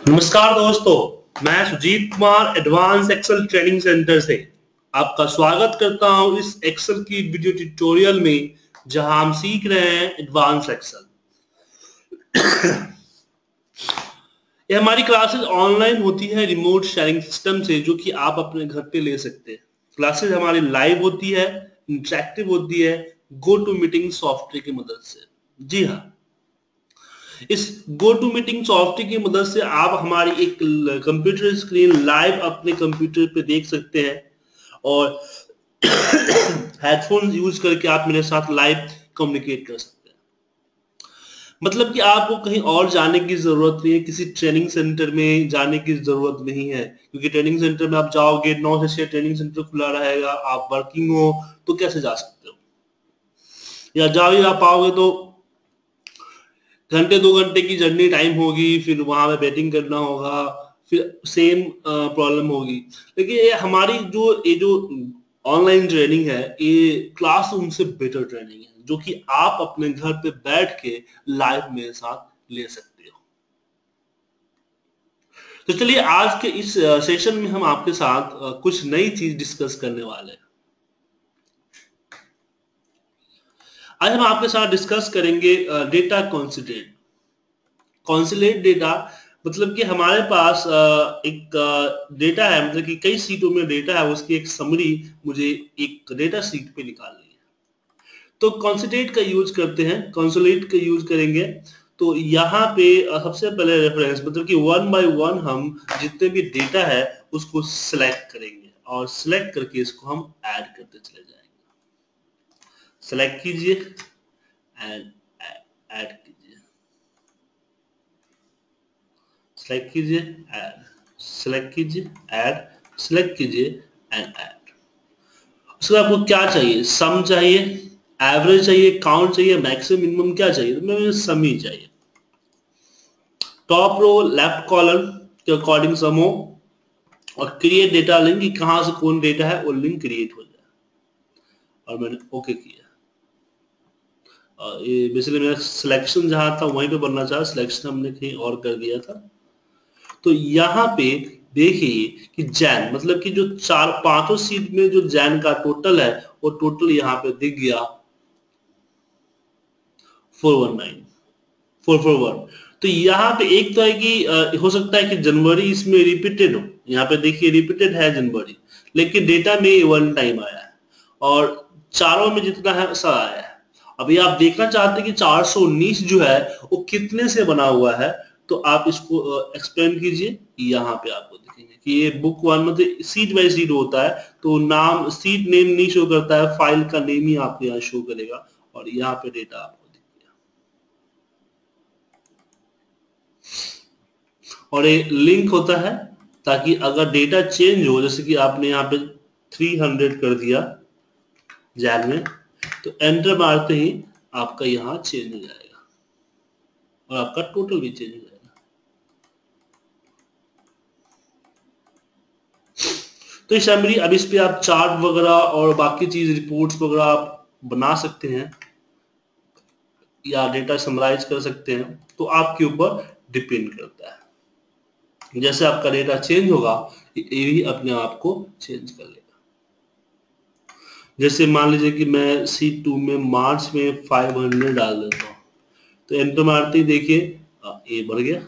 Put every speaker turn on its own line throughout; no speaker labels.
नमस्कार दोस्तों, मैं Sujit Kumar advance excel training centre से आपका स्वागत करता हूं इस एक्सेल की वीडियो ट्यूटोरियल में, जहां हम सीख रहे हैं एडवांस एक्सेल। ये हमारी क्लासेस ऑनलाइन होती है रिमोट शेयरिंग सिस्टम से, जो कि आप अपने घर पे ले सकते हैं। क्लासेस हमारी लाइव होती है, इंटरेक्टिव होती है, गो टू मीटिंग सॉफ्टवेयर की मदद से। जी हाँ, इस गो टू मीटिंग सॉफ्टवेयर की मदद से आप हमारी एक कंप्यूटर स्क्रीन लाइव अपने कंप्यूटर पे देख सकते हैं और हेडफोन यूज करके आप मेरे साथ लाइव कम्युनिकेट कर सकते हैं। मतलब कि आपको कहीं और जाने की जरूरत नहीं है, किसी ट्रेनिंग सेंटर में जाने की जरूरत नहीं है, क्योंकि ट्रेनिंग सेंटर में आप जाओगे 9 से 6 ट्रेनिंग सेंटर खुला रहेगा, आप वर्किंग हो तो कैसे जा सकते हो, या जा ही आप पाओगे तो घंटे 2 घंटे की जर्नी टाइम होगी, फिर वहां पे बैटिंग करना होगा, फिर सेम प्रॉब्लम होगी। लेकिन ये जो ऑनलाइन ट्रेनिंग है, ये क्लासरूम से बेटर ट्रेनिंग है, जो कि आप अपने घर पे बैठ के लाइव मेरे साथ ले सकते हो। तो चलिए, आज के इस सेशन में हम आपके साथ कुछ नई चीज डिस्कस करने वाले हैं। आज हम आपके साथ डिस्कस करेंगे डेटा कॉन्सिडेंट। कॉन्सुलेट डेटा मतलब कि हमारे पास एक डेटा है, मतलब कि कई सीटों में डेटा है, उसकी एक समरी मुझे एक डेटा सीट पे निकालनी है। तो कॉन्सुलेट का यूज करते हैं, कॉन्सुलेट का यूज करेंगे। तो यहाँ पे सबसे पहले रेफरेंस मतलब कि वन बाय वन हम जितने भी डेटा है उसको सिलेक्ट करेंगे, और सिलेक्ट करके इसको हम ऐड करते चले जाएंगे। सिलेक्ट कीजिए, एंड ऐड कीजिए, सेलेक्ट कीजिए, ऐड, सेलेक्ट कीजिए, ऐड, सेलेक्ट कीजिए, एंड ऐड। उसके बाद आपको क्या चाहिए? सम चाहिए, एवरेज चाहिए, काउंट चाहिए, मैक्सिमम मिनिमम क्या चाहिए? तो मुझे सम ही चाहिए। टॉप रो लेफ्ट कॉलम के अकॉर्डिंग सम हो, और क्रिएट डेटा लिंक कि कहां से कौन डेटा है वो लिंक क्रिएट हो जाए, और मैंने ओके किया। ये बेसिकली मेरा सिलेक्शन जहां था वहीं पे बनना चाहा, सिलेक्शन हमने कहीं और कर दिया था। तो यहाँ पे देखिए कि जैन मतलब कि जो चार पांचों सीट में जो जैन का टोटल है वो टोटल यहाँ पे दिख गया 419 441। तो यहाँ पे एक तो है कि हो सकता है कि जनवरी इसमें रिपीटेड हो, यहाँ पे देखिए रिपीटेड है जनवरी, लेकिन डेटा में वन टाइम आया है, और चारों में जितना है सब आया है। अभी आप देखना चाहते हैं कि 419 जो है वो कितने से बना हुआ है, तो आप इसको एक्सप्लेन कीजिए। यहाँ पे आपको दिखेंगे कि ये बुक वन मतलब सीट बाय सीट होता है, तो नाम सीट नेम नहीं शो करता है, फाइल का नेम ही आपको यहाँ शो करेगा, और यहाँ पे डेटा आपको दिख गया। और ये लिंक होता है ताकि अगर डेटा चेंज हो, जैसे कि आपने यहाँ पे 300 कर दिया जैन में, तो एंटर मारते ही आपका यहाँ चेंज हो जाएगा, और आपका टोटल भी चेंज हो जाएगा। तो ये समरी, अब इस पे आप चार्ट वगैरह और बाकी चीज रिपोर्ट्स वगैरह आप बना सकते हैं, या डेटा समराइज कर सकते हैं, तो आपके ऊपर डिपेंड करता है। जैसे आपका डेटा चेंज होगा, ये भी अपने आप को चेंज कर लेगा। जैसे मान लीजिए कि मैं C2 में मार्च में 500 डाल देता हूँ, तो एंटर मारते ही देखिए ये बढ़ गया।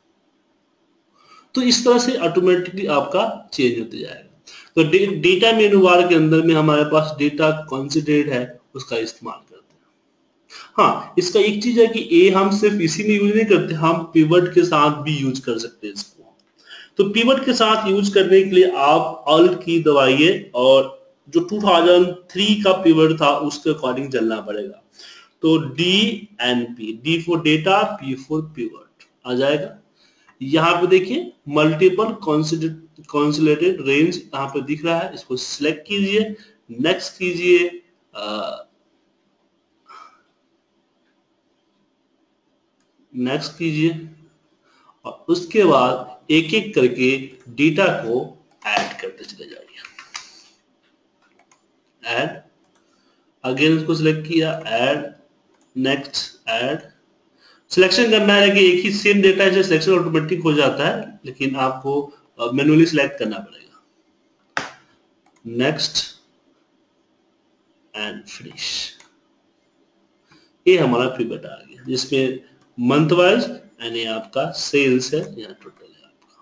तो इस तरह से ऑटोमेटिकली आपका चेंज होते जाएगा। तो डेटा मेनू बार के अंदर में हमारे पास डेटा कॉन्सिडरेट है, उसका इस्तेमाल करते हैं। हाँ, इसका एक चीज है कि ये हम सिर्फ इसी में यूज नहीं करते, हम पिवट के साथ भी यूज कर सकते हैं इसको। तो पिवट के साथ यूज करने के लिए आप अल्ट की दबाइए, और जो 2003 का पिवट था उसके अकॉर्डिंग चलना पड़ेगा। तो DNP, D for data, P for pivot आ जाएगा। यहाँ पे देखिए मल्टीपल कॉन्सुलेटेड रेंज यहाँ पे दिख रहा है, इसको सिलेक्ट कीजिए, नेक्स्ट कीजिए, नेक्स्ट कीजिए, और उसके बाद एक एक करके डेटा को ऐड करते चले जाइए। ऐड, अगेन इसको सिलेक्ट किया, ऐड, नेक्स्ट, ऐड, सिलेक्शन करना है कि एक ही सेम डेटा है, सिलेक्शन ऑटोमेटिक हो जाता है, लेकिन आपको मैनुअली सिलेक्ट करना पड़ेगा। Next and finish. ये हमारा पिवट आ गया जिसमें मंथ वाइज एंड ये आपका सेल्स है या टोटल है आपका,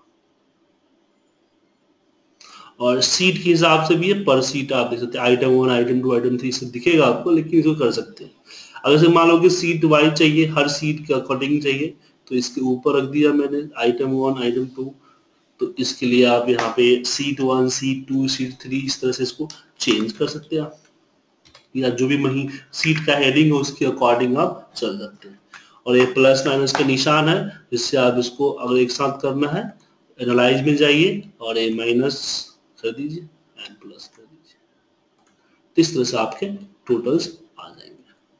और सीट के हिसाब से भी है, पर सीट आप देख सकते हैं, आइटम 1 आइटम 2 आइटम 3 सब दिखेगा आपको, लेकिन इसको कर सकते हैं। अगर से मान लो कि सीट वाइज चाहिए, हर सीट के अकॉर्डिंग चाहिए, तो इसके ऊपर रख दिया मैंने आइटम 1 आइटम 2, तो इसके लिए आप यहाँ पे सीट 1 सीट 2 सीट 3 इस तरह से इसको चेंज कर सकते हैं आप, या जो भी मही सीट का हेडिंग है उसके अकॉर्डिंग आप चल सकते हैं। और ये प्लस माइनस का निशान है, जिससे आप इसको अगर एक साथ करना है एनालाइज में जाइए और ये माइनस कर दीजिए एंड प्लस कर दीजिए, तो इस तरह से आपके टोटल्स आ जाएंगे।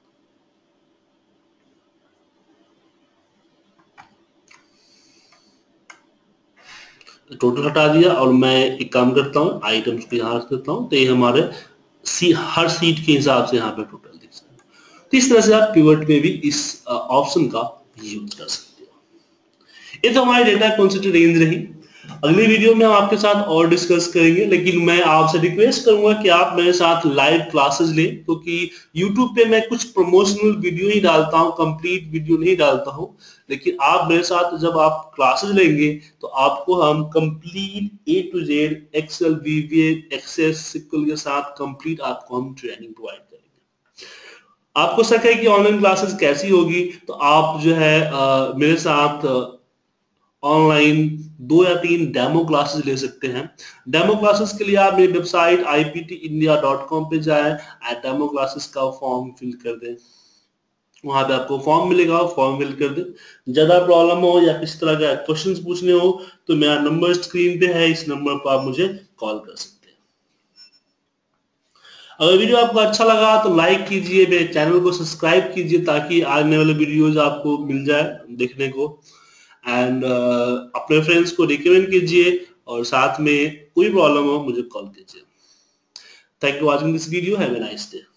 टोटल हटा दिया और मैं एक काम करता हूँ, आइटम्स को यहाँ रख देता हूँ, तो ये हमारे हर सीट के हिसाब से यहाँ पे टोटल दिख सकता है। तो इस तरह से आप पिवट में भी इस ऑप्शन का यूज कर सकते हो। ये तो हमारी डेटा कंसिडर रेंज रही। अगली वीडियो में हम आपके साथ और डिस्कस करेंगे, लेकिन मैं आपसे रिक्वेस्ट करूंगा कि आप मेरे साथ लाइव क्लासेस लें, क्योंकि YouTube पे मैं कुछ प्रमोशनल वीडियो ही डालता हूं, कंप्लीट वीडियो नहीं डालता हूं। लेकिन आप मेरे साथ जब आप क्लासेस लेंगे तो आपको हम complete A to Z excel, VBA, access, SQL के साथ कंप्लीट आपको हम ट्रेनिंग प्रोवाइड करेंगे। आपको शक है कि ऑनलाइन क्लासेस कैसी होगी, तो आप जो है मेरे साथ ऑनलाइन 2 या 3 डेमो क्लासेस ले सकते हैं। डेमो क्लासेस के लिए आप मेरी वेबसाइट iptindia.com पे जाएं, डेमो क्लासेस का फॉर्म फिल कर दें, वहां पे आपको फॉर्म मिलेगा, फॉर्म फिल कर दें। ज्यादा प्रॉब्लम हो या किसी तरह का क्वेश्चंस पूछने हो तो मेरा नंबर स्क्रीन पे है, इस नंबर पर आप मुझे कॉल कर सकते हैं। अगर वीडियो आपको अच्छा लगा तो लाइक कीजिए, मेरे चैनल को सब्सक्राइब कीजिए ताकि आने वाले वीडियोज आपको मिल जाए देखने को, एंड अपने फ्रेंड्स को रिकमेंड कीजिए, और साथ में कोई प्रॉब्लम हो मुझे कॉल कीजिए। Thank you watching this video, have a nice day.